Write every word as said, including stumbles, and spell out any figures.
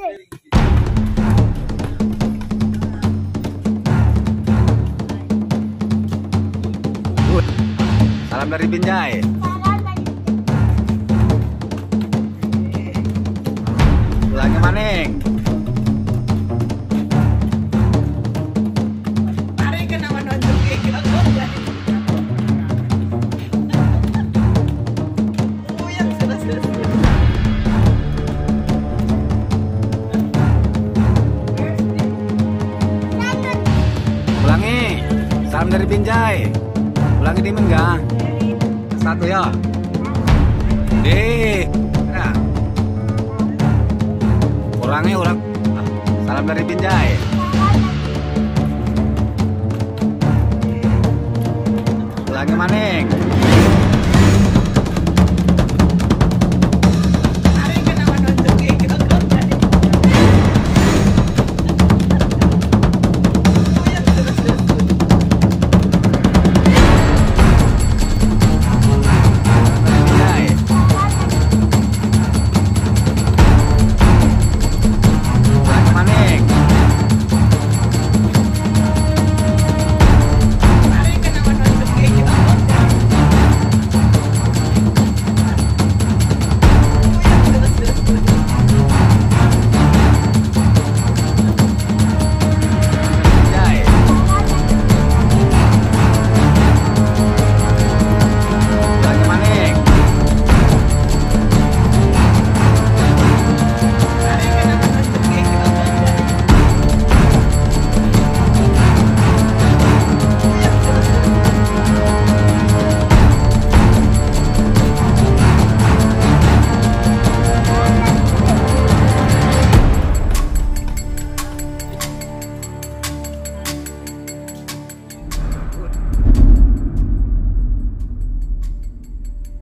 Salam dari Binjai. Ulangi maning. Tarik ke nama nonton kayak gitu. Oh yang sudah selesai. Ulangi. Salam dari Binjai. Ulangi di enggak? Satu ya. Di. Nah. Ulangi ulang. Salam dari Binjai. Ulangi maning.